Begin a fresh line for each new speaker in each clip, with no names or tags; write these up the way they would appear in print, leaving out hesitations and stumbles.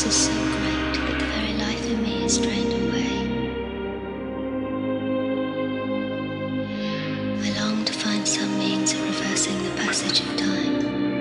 loss is so great that the very life in me is drained away. I long to find some means of reversing the passage of time.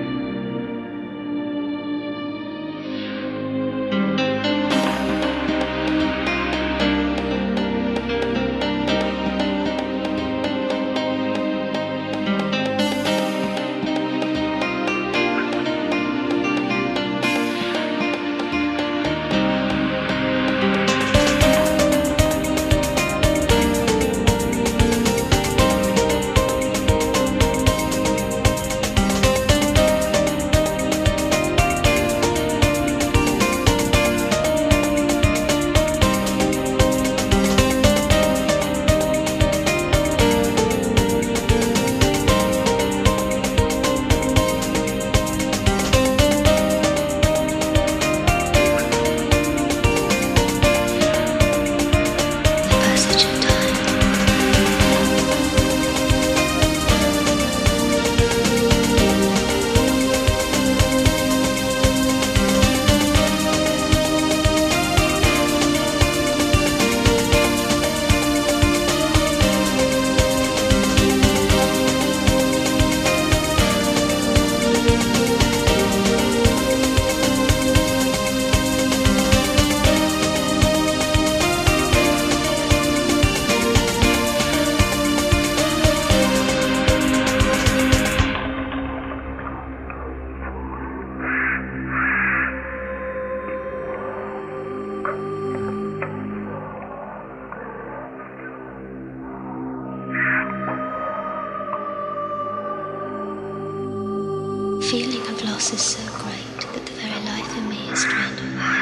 The feeling of loss is so great that the very life in me is drained away.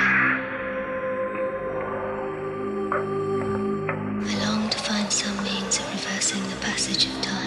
I long to find some means of reversing the passage of time.